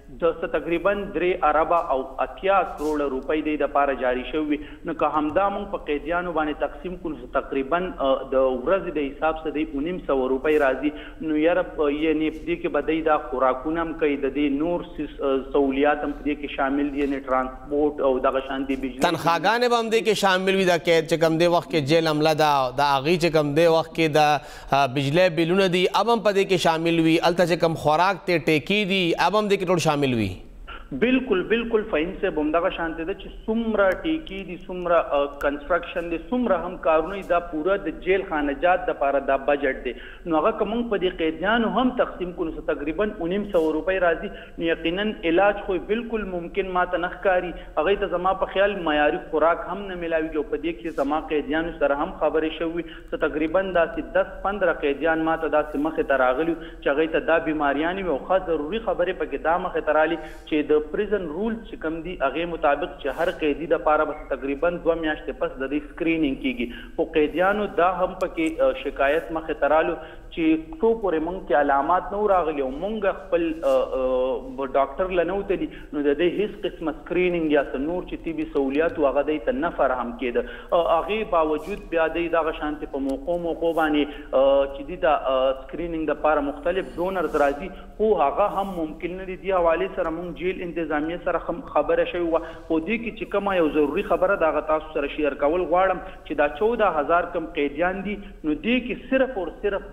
د تقریبا 3 اربه او 80 کروڑ روپۍ د لپاره جاری شوی. نو که همدا موږ په قیدیانو باندې تقسیم کړو تقریبا د ورځې د حساب څخه د 1900 روپۍ راځي. نو یاره یعنی دې کې بدای دا خوراکونه هم کوي، د دې نور سہولیات هم دې کې شامل دي، یعنی ترانسپورت او دغه شان دي بجلی تنخواګانې به هم دې کې شامل وي. دا قید چې کوم دی وخت کې جیل عمله ده د هغې چې کوم دی وخت کې د بجلی بلونه دي اب هم په دې کې شامل وي. هلته چې کوم خوراک دی ټیکې دي اب هم دې کې ټول شامل وي. بالکل فهیم صاحب همدغه شانته ده چې څومره ټیکې دي، څومره کنسټرکشن دي، څومره هم کارونه دا پوره د جیل خانجات دپاره دا بجټ دی. نو هغه که موږ په دې قیدیانو هم تقسیم کړو نو تقریبا 1900 روپۍ راځي. نو یقینا علاج خو بالکل ممکن ماته نه ښکاري. هغوی ته زما په خیال معیاري خوراک هم نه میلاویږي او په دې کې زما قیدیانو سره هم خبرې شوي. تقریبا داسې 10-15 قیدیان ماته داسې مخې ته راغلي چې هغوی ته دا بیماریانې وي او خاص ضروري خبرې پکې دا مخې ته رالي چې د پریزن رول چې کوم دي هغه مطابق چې هر قیدی د پاره بس تقریبا 2 میاشتې پس د دې سکرینینګ کیږي. خو قیدیانو دا هم پکې شکایت مخې ترالو چې څو پورې مونږ کې علامات نو راغلي او مونږ خپل ډاکټر لنو ته دي نو د دې هیڅ قسمه سکرینینګ یا نور چې طبي سہولیات هغه د ته نه فراهم کېده. هغه باوجود بیا د دغه شانتي په موقع باندې چې د سکرینینګ د پاره مختلف ډونرز راځي خو هغه هم ممکن نه دي. حواله سره مونږ جیل انتظامیه سره خبره شوی و خو دې کې چې کومه یو ضروري خبره دا تاسو سره شیر کول غواړم چې دا 14000 کم قیدیان دي نو دې کې صرف او صرف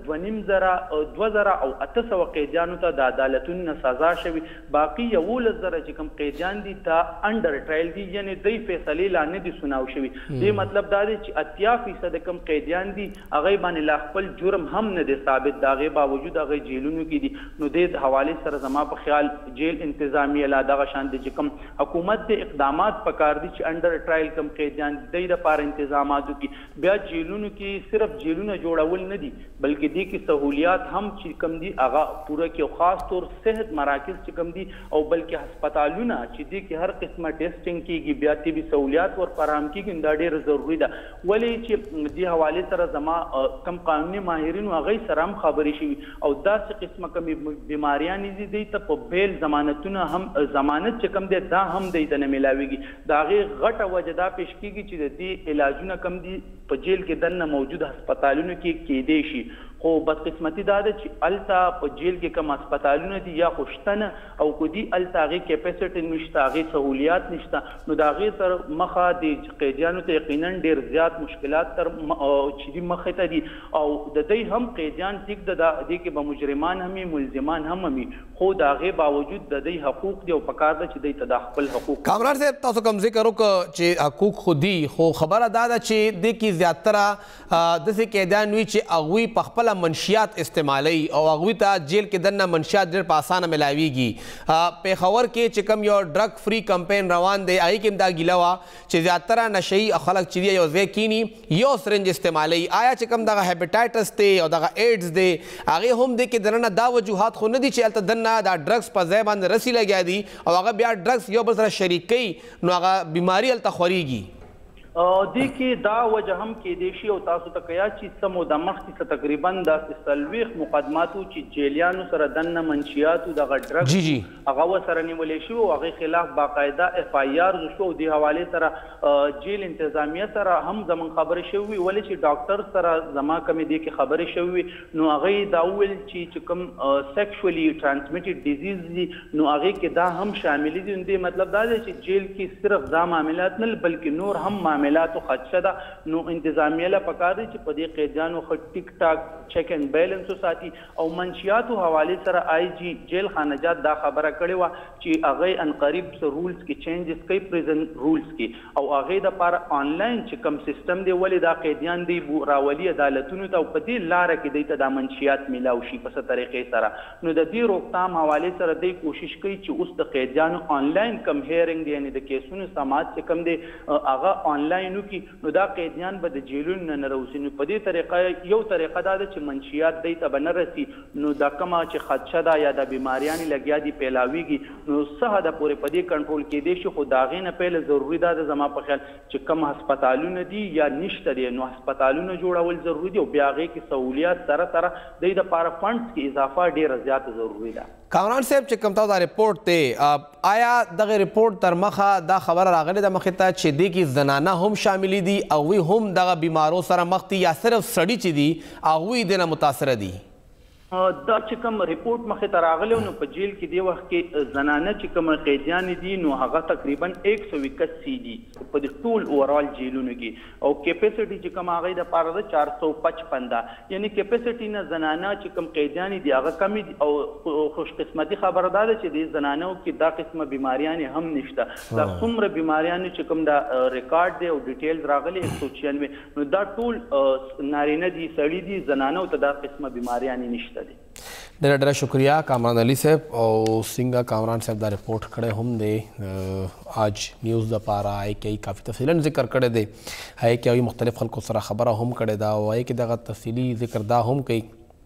2000 او 800 قیدیانو ته د عدالتونو سزا شوی. باقی 11000 چې کم قیدیان دي دا انډر ټرایل دي یعنی دوی فیصله لا نه دي سناو شوی. دې مطلب دا دی چې 80% کم قیدیان دي هغه باندې لا خپل جرم هم نه دي ثابت، داغه باوجود هغه جیلونو کې دي. نو دې حواله سره زما په خیال جیل انتظامیه لا دغه شان دي چې کوم حکومت د اقدامات پکار دي چې انډر ټرایل کم قیدیان د لپاره تنظیمات کې بیا جیلونو کې صرف جیلونه جوړول نه دي بلکې دې کې سہولیات هم چې کم دي هغه پوره کې خاص طور صحت مراکز چې کم دي او بلکې هسپتالونه چې دې کې هر قسمه ټیسټینګ کیږي بیا طبي سہولیات ور فراهم کیږي دا ډېر ضروری ده. ولې چې دې حواله سره زما کم قانوني ماهرین هغه سره هم خبرې شي او داسې قسمه کم بیماریاں دي ته په بیل ضمانتونه هم ضمانت چې کم دي دا هم د دې نه ملاويږي. دا غي غټه وجدا پیش کیږي چې د دې علاجونه کم دي په جیل کې دنه موجود هسپتالونو کې کېدې شي. خو بدقسمتي دا ده چې التا په جیل کې کم هسپتالونه دي یا خوشتنه او کو دي التا غي کیپاسټي نشته، غي سہولیات نشته. نو دا غي تر مخه د قیدیانو ته یقینا ډیر زیات مشکلات تر چې دي مخه ته دي او د دې هم قیدیان ټیک د دې کې به مجرمان هم ملزمان هم خو دا غي باوجود د دې حقوق دی او پکار ده چې د تداخل حقوق. کامران صاحب تاسو کوم ذکر وکړو چې حقوق خودي خو خبره دا ده چې د کې زیاتره د څه قیدیان وی چې اغوی په خپل منشیات استعمالي او اغوی ته جیل کې دنه منشیات ډېر په اسانه ملاويږي. پیښور کې چې کوم یو ډرګ فری کمپین روان دی هغې کې دا ګیله وه چې زیاتره نشهي خلک چې دی یو ځای کینی یو سرنج استعمالي. آیا چې کوم دغه هیپاټایټس دی او دغه ایډز دی هغې هم دی کې دننه دا وجوهات خو نه دي چې هلته دننه دا ډرګس په ځای باندې رسي لګیا دي او هغه بیا ډرګس یو بل سره شریک کوي نو هغه بیماري هلته خورېږي. دې کې دا وجه هم کېدای شي او تاسو ته کیا چې سمو د مخکې تقریبا د سلويخ مقدماتو چې جیلیانو سره دنه منشیاتو د ډرګ هغه وسره نیولې شو او هغه خلاف باقاعده اف آی آر شو. د حواله سره جیل انتظامیه سره هم زمون خبرې شوې ولې چې ډاکټر سره زما کمی دې کې خبرې شوې نو هغه دا ویل چې کوم سیکشوالي ترانسمیټډ ډیزیز دي نو هغه کې دا هم شامل دي. دې مطلب دا دی چې جیل کې صرف دا معاملات نه بلکې نور هم معاملاتو خدشه ده نو انتظامیه له پکار دي چې په دې قیدیانو خو ټیک ټاک چیک اینڈ بیلنس وساتي او منشیاتو حواله سره آی جی جیل خانجات دا خبره کړې و چې هغه ان قریب سره رولز کې چینجز کوي پریزن رولز کې او هغه د پر آنلاین چې کوم سیستم دی ولې دا قیدیان دی راولي عدالتونو ته په دې لار کې د ته د منشیات ملاو شي په څه طریقې سره. نو د دې روکتام حواله سره د کوشش کوي چې اوس د قیدیانو آنلاین کم هیرینګ دی یعنی د کیسونو سماعت چې کم دی هغه آنلاین پلاین وکړي نو دا قیدیان به د جیلونو نه راوځي. نو په دې طریقه یو طریقه دا ده چې منشیات دی ته به نه رسي، نو دا کومه چې خدشه ده یا د بیماریانې لګیا دي پیلاویږي نو څه حده پورې په دې کنټرول کېدی شي. خو د هغې نه پیله ضروري دا ده زما په خیال چې کوم هسپتالونه دي یا نشته دي نو هسپتالونه جوړول ضروري دي او بیا هغې کې سهولیات سره سره دی دپاره فنډز کې اضافه ډېره زیاته ضروري ده. کامران صاحب چې کوم تاسو دا رپورټ دی آیا دغه رپورټ تر مخه دا خبره راغلې ده مخې ته چې دې کې زنانه هم شاملې دي هغوی هم دغه بیمارو سره مخ دي یا صرف سړي چې دي هغوی دې نه متاثره دي؟ دا چې کوم رپورټ مخې ته راغلی نو په جیل کې دې وخت کې زنانه چې کوم قیدیانې دي نو هغه تقریبا 181 دي په دې ټول اوورال جیلونو کې او کیپیسټي چې کوم هغې دپاره ده 455 ده. یعنې کیپیسټي نه زنانه چې کوم قیدیانې دي هغه کمې دي او خوش قسمتي خبره دا ده چې دې زنانو کې دا قسمه بیماریانې هم نشته. دا څومره بیماریانې چې کوم دا ریکارډ دی او ډیټیلز راغلي 196 نو دا ټول نارینه دي سړي دي زنانو ته دا قسمه بیماریانې نشته. ډېره ډېره شکریہ کامران علي صاحب او څنګه کامران صاحب دا رپورټ کړی هم دی آج نیوز دپاره هغې کې کافي تفصیلا ذکر کړی دی هغې کې هغوی مختلف خلکو سره خبره هم کړې ده او هغې کې دغه تفصیلي ذکر دا هم کوي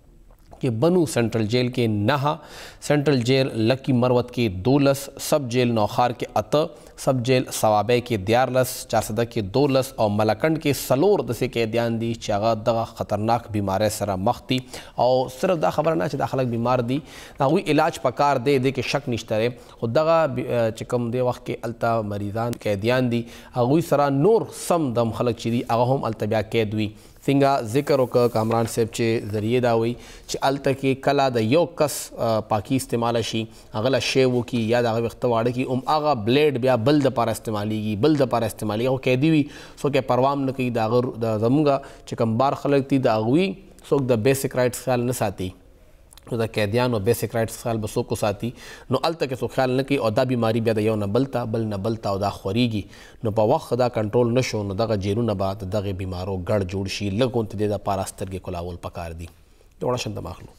कि बनू सेंट्रल जेल के 9, सेंट्रल जेल लकी मरवत के 12, सब जेल नौखार के 8, सब जेल सवाबे के 11, चारसदा के 2 और मलाकंड के सलोर दसे कैदियान दी चागा दगा खतरनाक बीमारी सरा मख्ती और सिर्फ दा खबर ना चा खलक बीमार दी ना हुई इलाज पकार दे के शक निश्तरे खुद दगा चिकम दे वक्त के अल्ता मरीजान कैदियान दी अगुई सरा नूर सम दम खलक चीदी अगहम अल्तबिया कैद हुई څنګه ذکر وکړ کامران صاحب چې ذریعه دا وي چې هلته کې کله د یو کس پاکي استعماله شي هغه له شی وکړي یا د هغه ویښته واړه کړي هغه بلیډ بیا بل دپاره استعمالیږي او قیدي وي څوک یې پروا هم نه کوي د هغه زموږ چې کوم بار خلک دي د هغوی څوک د بیسک رایټس خیال نه ساتي نو د قیدیانو بیسک رایټس خیال به څوک وساتي نو هلته کې څوک خیال نه کوي او دا بیماري بیا د یو نه بل ته بل نه بل ته او دا خورېږي نو په وخت دا کنټرول نه شو نو دغه جیلونه به د دغې بیمارو ګډ جوړ شي لږ غونتې دې دپاره سترګې کلاول پکار دي. یوړه شنته ماخلو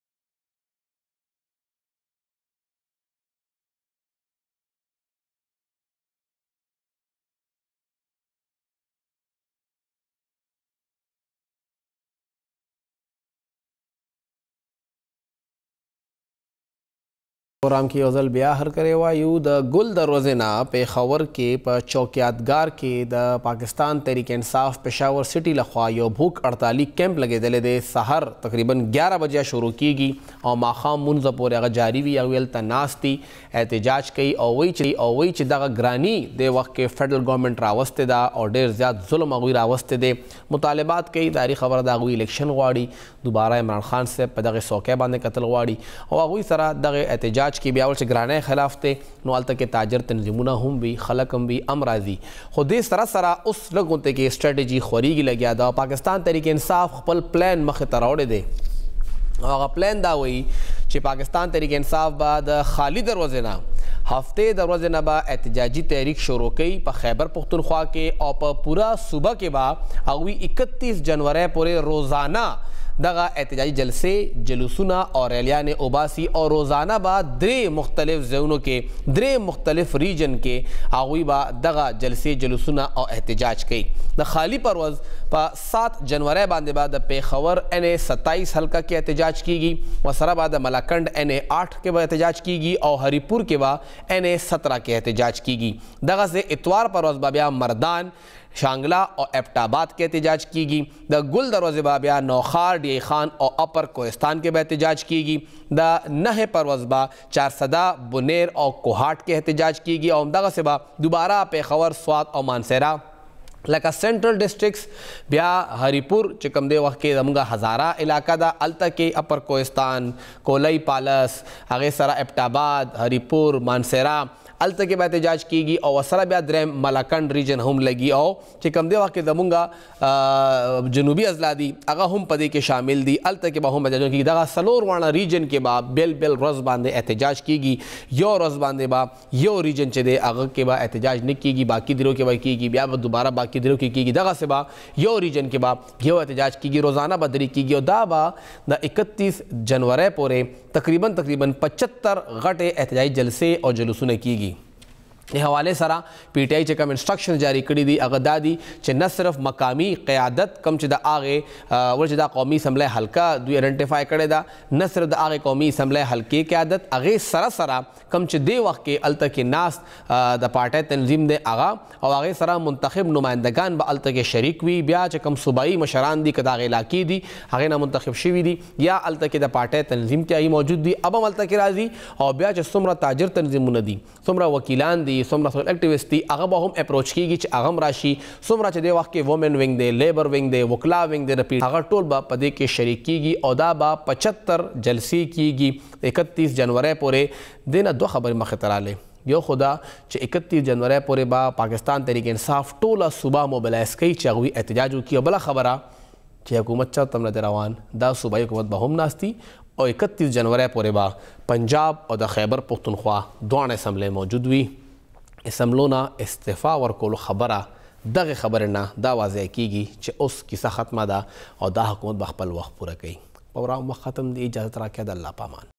प्रोग्राम की अज़ल बिया हर करे वायु द गुल दरोज़े ना पेशावर के पर चौकियातगार के द पाकिस्तान तहरीक इंसाफ पेशावर सिटी लखवा यो भूख हड़ताली कैंप लगे दले दे सहर तकरीबन 11 बजे शुरू कीगी और माखाम मुनजपोर अगर जारी भी अवेल तनास्ती एहतजाज कई और वही चिदा ग्रानी दे वक्त के फेडरल गवर्नमेंट रावस्ते दा और ढेर ज़्यादा जुल्म अगुई रावस्ते दे मुतालबात कई तारीख खबर दा अगुई इलेक्शन वाड़ी दोबारा इमरान खान से पदगे सौके बांधे कतल वाड़ी और अगुई सरा दगे एहतजाज की बियावल से ग्राने खिलाफ थे नो अलत के ताजर तंजीमुना हम भी खलक हम भी अमराजी खुदे सरा उस लगोते की स्ट्रेटजी खोरीगी लग्या दा पाकिस्तान तहरीक इंसाफ खपल प्लान मख तरावड़े दे और प्लान दा वही कि पाकिस्तान तहरीक इंसाफ बाद खाली दरवाजे ना हफ्ते दरवाजे नबा एहतजाजी तहरीक शुरू की पर खैबर पुख्तनख्वा के और पर पूरा सुबह के बाद अगवी 31 जनवरी पूरे रोज़ाना दगा एहतजाजी जलसे जलूसुना और रैलिया ने उबासी और रोज़ाना बाद द्रे मुख्तलिफ ज़ोनों के द्रे मुख्तलिफ रीजन के आगुई बा दगा जलसे जलूसुना और एहतजाज कई द खाली परवज़ पर 7 जनवरी बांधे बाद पेशावर NA 27 हल्का के एहतजाज की गई वसराबाद मलाकंड NA 8 के बाद एहतजाज की गई और हरीपुर के बाद NA 17 के एहतजाज की गई दगा से इतवार परवज़ बाबिया मर्दान शांगला और एबटाबाद के एहतजाज की गई द गुल दरवाजे बाबिया नौखार डी खान और अपर कोहिस्तान के एहतजाज की गई द नह परवज़बा चारसदा बुनेर और कोहाट के एहतजाज की गई और दगा से बा दोबारा पेशावर स्वात और मानसेरा लका सेंट्रल डिस्ट्रिक्ट्स ब्या हरीपुर चिकमदे वक्त के दमगा हज़ारा इलाका दा अलता के अपर कोहिस्तान कोलई पालस आगे सरा एबटाबाद हरीपुर मानसेरा अलत के बाद एहतजाज की गई और वसरा ब्याद मलाकंड रीजन हम लगी और चिकमदे वाक़ दमूंगा जनूबी अजलादी अगा हम पदे के शामिल दी अलत के बाद हम एहतजाज की दगा सलोर वाणा रीजन के बाद बेल बेल रोज़ बांधे एहतजाज की गई यो रोज़ बांधे बा यो रीजन चदे अगा के बाद एहतजाज नहीं की गई बाकी दिनों के बाद की गई ब्या दोबारा बाकी दिनों की गई दगा से बा यो रीजन के बाद यो एहतजाज की गई रोज़ाना बदरी की गई और दा बा द 31 जनवरी पूरे तकरीबन 75 गटे एहतजाजी जलसे और जलूसुने की गई ए हवाले सरा PTI چې کوم انسټرکشن جاری کړي دي هغه دا دي چې نه صرف مقامی قیادت کم چې د هغه ول چې د قومي اسمبلی حلقه دوی آئیډنټیفای کړي دا نه صرف د هغه قومي اسمبلی حلقې قیادت هغه سره کم چې دی وخت کې الته کې ناس د پارټي تنظیم دی هغه او هغه سره منتخب نمائندگان به الته کې شریک وي بیا چې کم صوبایي مشران دي کدا علاقې دي هغه نه منتخب شوي دي یا الته کې د پارټي تنظیم ته موجود دي اب هم الته کې راځي او بیا چې څومره تاجر تنظیمونه دي څومره وکیلان دي څومره سوشل اکټیویسټ دي هغه به هم اپروچ کیږي چې هغه هم راشي څومره چې دی وخت کې وومن وینګ دی لیبر وینګ دی وکلا وینګ دی رپیټ هغه ټول به په دې کې شریک کیږي او دا به 75 جلسې کیږي 31 جنوري پورې دینه دوه خبرې مخې ته راغلې یو خدا چې 31 جنوري پورې به پاکستان تحریک انصاف ټوله صوبه موبلایز کوي چې هغوی احتجاج وکړي او بله خبره چې حکومت چرته نه دی روان دا صوبایي حکومت به هم ناستي او 31 جنوري پورې به پنجاب او د خیبر پختونخوا دواړه اسمبلی موجود وي اسمبلو نه استعفا ورکولو خبره دغه خبرې نه دا واضح کیږي چې اوس کیسه ختمه ده او دا حکومت به خپل وخت پوره کوي پروګرام وخت ختم دی اجازه راکړه د الله پامان